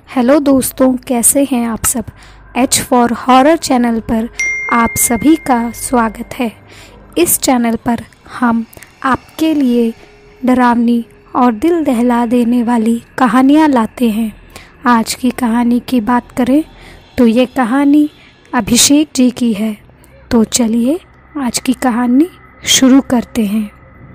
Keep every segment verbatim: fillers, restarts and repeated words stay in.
Hello दोस्तों, कैसे हैं आप सब। एच फॉर हॉरर चैनल पर आप सभी का स्वागत है। इस चैनल पर हम आपके लिए डरावनी और दिल दहला देने वाली कहानियाँ लाते हैं। आज की कहानी की बात करें तो ये कहानी अभिषेक जी की है। तो चलिए आज की कहानी शुरू करते हैं।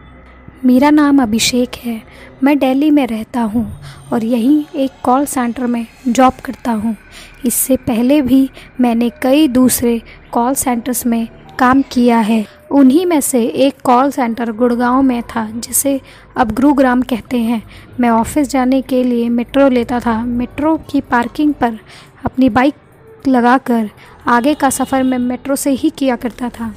मेरा नाम अभिषेक है। मैं दिल्ली में रहता हूँ और यहीं एक कॉल सेंटर में जॉब करता हूँ। इससे पहले भी मैंने कई दूसरे कॉल सेंटर्स में काम किया है। उन्हीं में से एक कॉल सेंटर गुड़गांव में था, जिसे अब गुरुग्राम कहते हैं। मैं ऑफिस जाने के लिए मेट्रो लेता था। मेट्रो की पार्किंग पर अपनी बाइक लगाकर आगे का सफ़र मैं मेट्रो से ही किया करता था।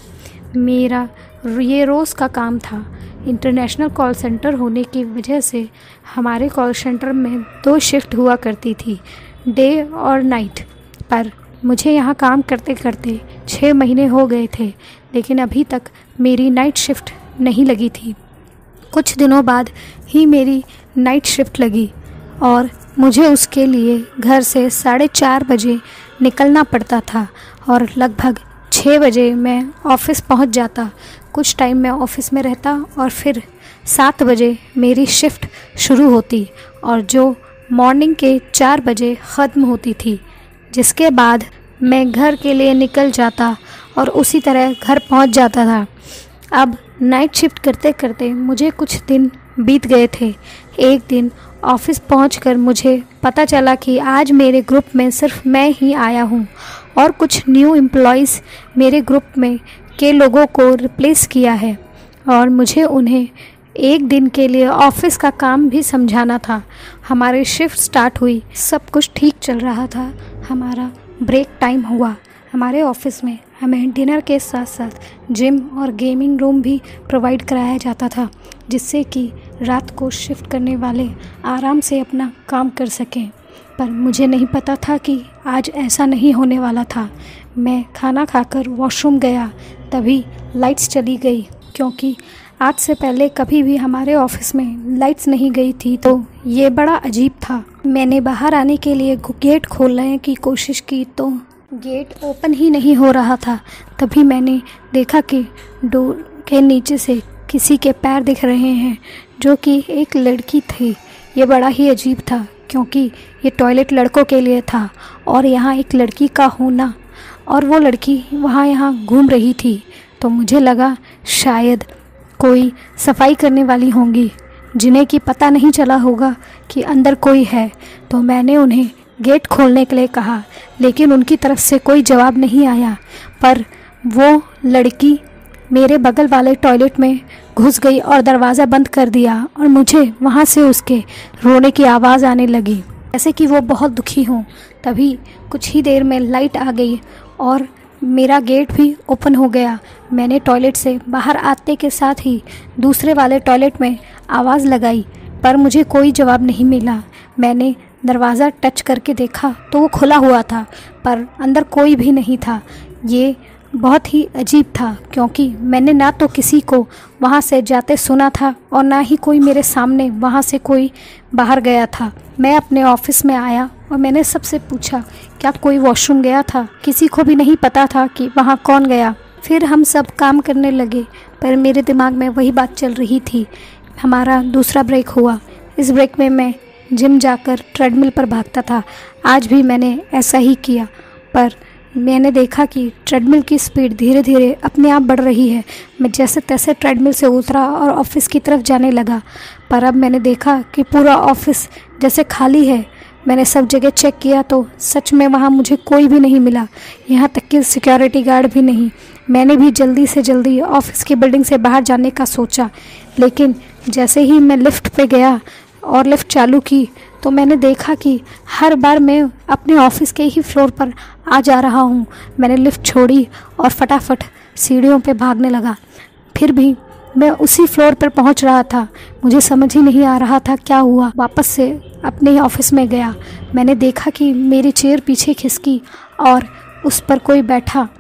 मेरा ये रोज़ का काम था। इंटरनेशनल कॉल सेंटर होने की वजह से हमारे कॉल सेंटर में दो शिफ्ट हुआ करती थी, डे और नाइट। पर मुझे यहाँ काम करते करते छः महीने हो गए थे, लेकिन अभी तक मेरी नाइट शिफ्ट नहीं लगी थी। कुछ दिनों बाद ही मेरी नाइट शिफ्ट लगी और मुझे उसके लिए घर से साढ़े चार बजे निकलना पड़ता था और लगभग छः बजे मैं ऑफ़िस पहुंच जाता। कुछ टाइम मैं ऑफ़िस में रहता और फिर सात बजे मेरी शिफ्ट शुरू होती और जो मॉर्निंग के चार बजे ख़त्म होती थी, जिसके बाद मैं घर के लिए निकल जाता और उसी तरह घर पहुंच जाता था। अब नाइट शिफ्ट करते करते मुझे कुछ दिन बीत गए थे। एक दिन ऑफ़िस पहुंचकर मुझे पता चला कि आज मेरे ग्रुप में सिर्फ मैं ही आया हूं और कुछ न्यू एम्प्लॉइज़ मेरे ग्रुप में के लोगों को रिप्लेस किया है और मुझे उन्हें एक दिन के लिए ऑफ़िस का काम भी समझाना था। हमारी शिफ्ट स्टार्ट हुई, सब कुछ ठीक चल रहा था। हमारा ब्रेक टाइम हुआ। हमारे ऑफ़िस में हमें डिनर के साथ साथ जिम और गेमिंग रूम भी प्रोवाइड कराया जाता था, जिससे कि रात को शिफ्ट करने वाले आराम से अपना काम कर सकें। पर मुझे नहीं पता था कि आज ऐसा नहीं होने वाला था। मैं खाना खाकर वॉशरूम गया, तभी लाइट्स चली गई, क्योंकि आज से पहले कभी भी हमारे ऑफिस में लाइट्स नहीं गई थी। तो ये बड़ा अजीब था। मैंने बाहर आने के लिए गेट खोलने की कोशिश की तो गेट ओपन ही नहीं हो रहा था। तभी मैंने देखा कि डोर के नीचे से किसी के पैर दिख रहे हैं, जो कि एक लड़की थी। ये बड़ा ही अजीब था, क्योंकि ये टॉयलेट लड़कों के लिए था और यहाँ एक लड़की का होना और वो लड़की वहाँ यहाँ घूम रही थी। तो मुझे लगा शायद कोई सफाई करने वाली होंगी, जिन्हें कि पता नहीं चला होगा कि अंदर कोई है। तो मैंने उन्हें गेट खोलने के लिए कहा, लेकिन उनकी तरफ से कोई जवाब नहीं आया। पर वो लड़की मेरे बगल वाले टॉयलेट में घुस गई और दरवाज़ा बंद कर दिया और मुझे वहाँ से उसके रोने की आवाज़ आने लगी, जैसे कि वो बहुत दुखी हों। तभी कुछ ही देर में लाइट आ गई और मेरा गेट भी ओपन हो गया। मैंने टॉयलेट से बाहर आते के साथ ही दूसरे वाले टॉयलेट में आवाज़ लगाई, पर मुझे कोई जवाब नहीं मिला। मैंने दरवाज़ा टच करके देखा तो वो खुला हुआ था, पर अंदर कोई भी नहीं था। ये बहुत ही अजीब था, क्योंकि मैंने ना तो किसी को वहाँ से जाते सुना था और ना ही कोई मेरे सामने वहाँ से कोई बाहर गया था। मैं अपने ऑफिस में आया और मैंने सबसे पूछा क्या कोई वॉशरूम गया था। किसी को भी नहीं पता था कि वहाँ कौन गया। फिर हम सब काम करने लगे, पर मेरे दिमाग में वही बात चल रही थी। हमारा दूसरा ब्रेक हुआ। इस ब्रेक में मैं जिम जाकर ट्रेडमिल पर भागता था। आज भी मैंने ऐसा ही किया, पर मैंने देखा कि ट्रेडमिल की स्पीड धीरे धीरे अपने आप बढ़ रही है। मैं जैसे तैसे ट्रेडमिल से उतरा और ऑफिस की तरफ जाने लगा, पर अब मैंने देखा कि पूरा ऑफिस जैसे खाली है। मैंने सब जगह चेक किया तो सच में वहाँ मुझे कोई भी नहीं मिला, यहाँ तक कि सिक्योरिटी गार्ड भी नहीं। मैंने भी जल्दी से जल्दी ऑफिस की बिल्डिंग से बाहर जाने का सोचा, लेकिन जैसे ही मैं लिफ्ट पे गया और लिफ्ट चालू की तो मैंने देखा कि हर बार मैं अपने ऑफिस के ही फ्लोर पर आ जा रहा हूँ। मैंने लिफ्ट छोड़ी और फटाफट सीढ़ियों पे भागने लगा। फिर भी मैं उसी फ्लोर पर पहुँच रहा था। मुझे समझ ही नहीं आ रहा था क्या हुआ। वापस से अपने ऑफिस में गया। मैंने देखा कि मेरी चेयर पीछे खिसकी और उस पर कोई बैठा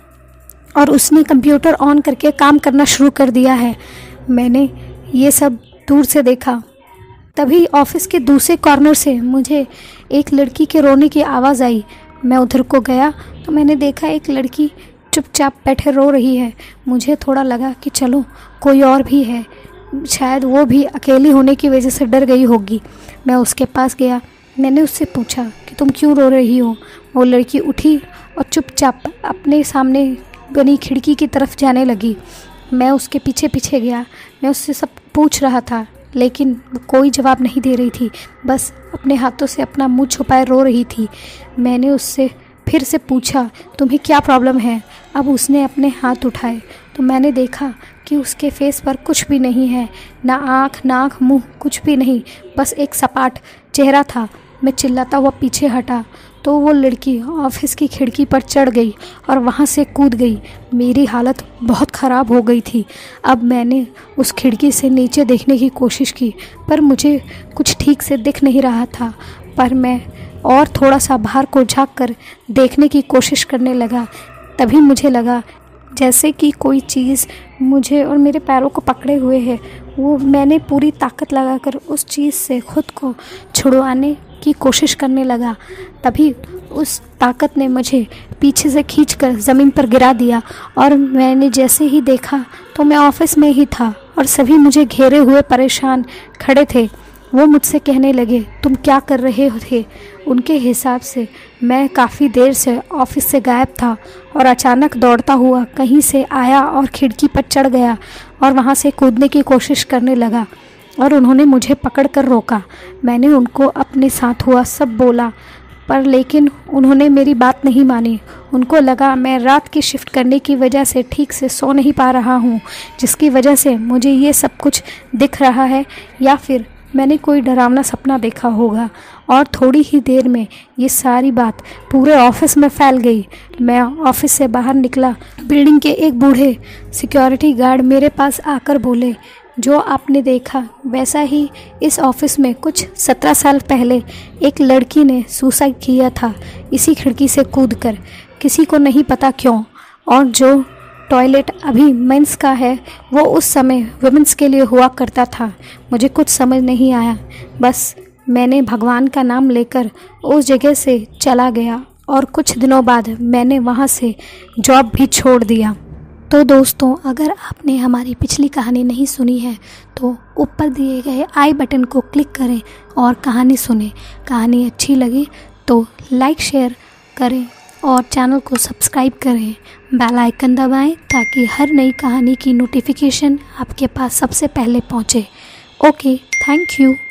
और उसने कंप्यूटर ऑन करके काम करना शुरू कर दिया है। मैंने ये सब दूर से देखा तभी ऑफिस के दूसरे कॉर्नर से मुझे एक लड़की के रोने की आवाज़ आई। मैं उधर को गया तो मैंने देखा एक लड़की चुपचाप बैठे रो रही है। मुझे थोड़ा लगा कि चलो कोई और भी है, शायद वो भी अकेली होने की वजह से डर गई होगी। मैं उसके पास गया, मैंने उससे पूछा कि तुम क्यों रो रही हो। वो लड़की उठी और चुपचाप अपने सामने बनी खिड़की की तरफ जाने लगी। मैं उसके पीछे पीछे गया, मैं उससे सब पूछ रहा था लेकिन वो कोई जवाब नहीं दे रही थी, बस अपने हाथों से अपना मुंह छुपाए रो रही थी। मैंने उससे फिर से पूछा तुम्हें क्या प्रॉब्लम है। अब उसने अपने हाथ उठाए तो मैंने देखा कि उसके फेस पर कुछ भी नहीं है, ना आँख नाक मुंह, कुछ भी नहीं, बस एक सपाट चेहरा था। मैं चिल्लाता हुआ पीछे हटा तो वो लड़की ऑफिस की खिड़की पर चढ़ गई और वहाँ से कूद गई। मेरी हालत बहुत ख़राब हो गई थी। अब मैंने उस खिड़की से नीचे देखने की कोशिश की पर मुझे कुछ ठीक से दिख नहीं रहा था। पर मैं और थोड़ा सा बाहर को झाँक कर देखने की कोशिश करने लगा। तभी मुझे लगा जैसे कि कोई चीज़ मुझे और मेरे पैरों को पकड़े हुए है। वो मैंने पूरी ताकत लगाकर उस चीज़ से खुद को छुड़वाने की कोशिश करने लगा। तभी उस ताकत ने मुझे पीछे से खींचकर ज़मीन पर गिरा दिया और मैंने जैसे ही देखा तो मैं ऑफिस में ही था और सभी मुझे घेरे हुए परेशान खड़े थे। वो मुझसे कहने लगे तुम क्या कर रहे थे। उनके हिसाब से मैं काफ़ी देर से ऑफिस से गायब था और अचानक दौड़ता हुआ कहीं से आया और खिड़की पर चढ़ गया और वहाँ से कूदने की कोशिश करने लगा और उन्होंने मुझे पकड़कर रोका। मैंने उनको अपने साथ हुआ सब बोला पर लेकिन उन्होंने मेरी बात नहीं मानी। उनको लगा मैं रात की शिफ्ट करने की वजह से ठीक से सो नहीं पा रहा हूँ, जिसकी वजह से मुझे ये सब कुछ दिख रहा है, या फिर मैंने कोई डरावना सपना देखा होगा। और थोड़ी ही देर में ये सारी बात पूरे ऑफिस में फैल गई। मैं ऑफिस से बाहर निकला, बिल्डिंग के एक बूढ़े सिक्योरिटी गार्ड मेरे पास आकर बोले जो आपने देखा वैसा ही इस ऑफिस में कुछ सत्रह साल पहले एक लड़की ने सुसाइड किया था, इसी खिड़की से कूदकर, किसी को नहीं पता क्यों। और जो टॉयलेट अभी मेंस का है वो उस समय वुमेंस के लिए हुआ करता था। मुझे कुछ समझ नहीं आया, बस मैंने भगवान का नाम लेकर उस जगह से चला गया और कुछ दिनों बाद मैंने वहाँ से जॉब भी छोड़ दिया। तो दोस्तों, अगर आपने हमारी पिछली कहानी नहीं सुनी है तो ऊपर दिए गए आई बटन को क्लिक करें और कहानी सुनें। कहानी अच्छी लगी तो लाइक शेयर करें और चैनल को सब्सक्राइब करें, बेल आइकन दबाएं ताकि हर नई कहानी की नोटिफिकेशन आपके पास सबसे पहले पहुंचे। Okay, thank you.